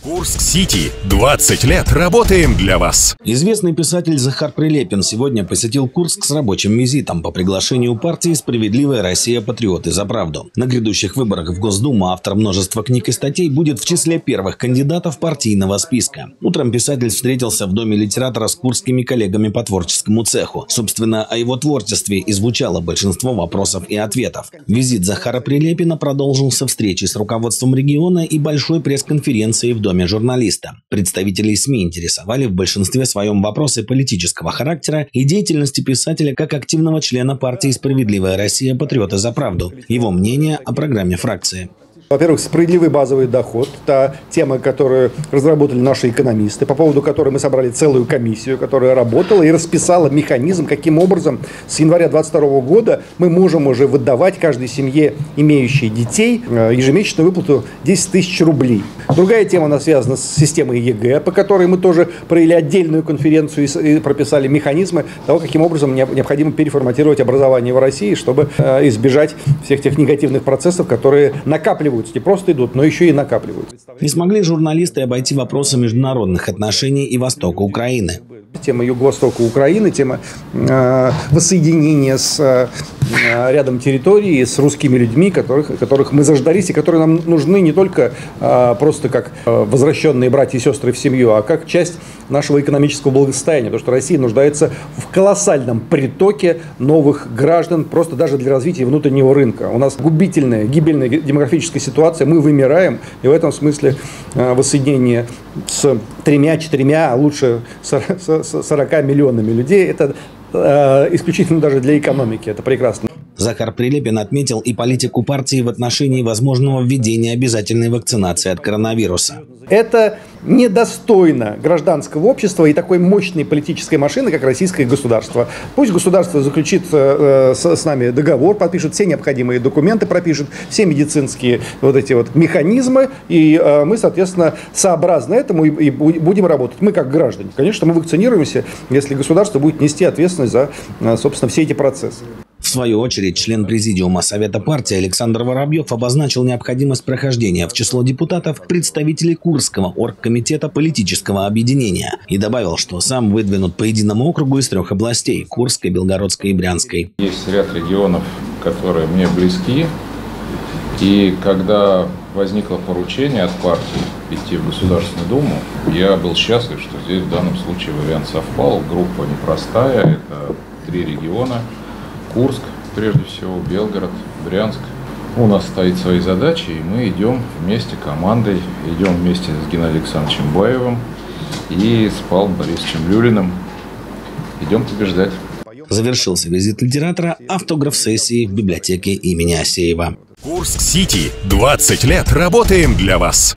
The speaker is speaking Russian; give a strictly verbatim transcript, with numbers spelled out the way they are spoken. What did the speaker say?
Курск-Сити. двадцать лет работаем для вас. Известный писатель Захар Прилепин сегодня посетил Курск с рабочим визитом по приглашению партии «Справедливая Россия. Патриоты за правду». На грядущих выборах в Госдуму автор множества книг и статей будет в числе первых кандидатов партийного списка. Утром писатель встретился в Доме литератора с курскими коллегами по творческому цеху. Собственно, о его творчестве и звучало большинство вопросов и ответов. Визит Захара Прилепина продолжился встречей с руководством региона и большой пресс-конференцией в Доме журналиста. Представителей СМИ интересовали в большинстве своем вопросы политического характера и деятельности писателя как активного члена партии «Справедливая Россия. Патриоты за правду». Его мнение о программе фракции. Во-первых, справедливый базовый доход – это тема, которую разработали наши экономисты, по поводу которой мы собрали целую комиссию, которая работала и расписала механизм, каким образом с января двадцать второго года мы можем уже выдавать каждой семье, имеющей детей, ежемесячную выплату десять тысяч рублей. Другая тема, она связана с системой ЕГЭ, по которой мы тоже провели отдельную конференцию и прописали механизмы того, каким образом необходимо переформатировать образование в России, чтобы избежать всех тех негативных процессов, которые накапливаются. Не просто идут, но еще и накапливают. Не смогли журналисты обойти вопросы международных отношений и Востока Украины. Тема Юго-Востока Украины, тема э, воссоединения с э, рядом территорий, с русскими людьми, которых, которых мы заждались и которые нам нужны не только э, просто как э, возвращенные братья и сестры в семью, а как часть нашего экономического благосостояния. Потому что Россия нуждается в колоссальном притоке новых граждан, просто даже для развития внутреннего рынка. У нас губительная, гибельная демографическая ситуация, мы вымираем, и в этом смысле э, воссоединение с тремя, четырьмя, а лучше сорока миллионами людей, это э, исключительно даже для экономики, это прекрасно. Захар Прилепин отметил и политику партии в отношении возможного введения обязательной вакцинации от коронавируса. Это недостойно гражданского общества и такой мощной политической машины, как российское государство. Пусть государство заключит э, с, с нами договор, подпишет все необходимые документы, пропишет все медицинские вот эти вот механизмы, и э, мы, соответственно, сообразно этому и, и будем работать. Мы как граждане. Конечно, мы вакцинируемся, если государство будет нести ответственность за, э, собственно, все эти процессы. В свою очередь, член Президиума Совета партии Александр Воробьев обозначил необходимость прохождения в число депутатов представителей Курского оргкомитета политического объединения и добавил, что сам выдвинут по единому округу из трех областей – Курской, Белгородской и Брянской. Есть ряд регионов, которые мне близки, и когда возникло поручение от партии идти в Государственную Думу, я был счастлив, что здесь в данном случае вариант совпал. Группа непростая, это три региона. Курск, прежде всего, Белгород, Брянск. У нас стоит свои задачи, и мы идем вместе командой, идем вместе с Геннадием Александровичем Баевым и с Павлом Борисовичем Люлиным. Идем побеждать. Завершился визит литератора автограф-сессии в библиотеке имени Асеева. Курск-Сити. двадцать лет работаем для вас.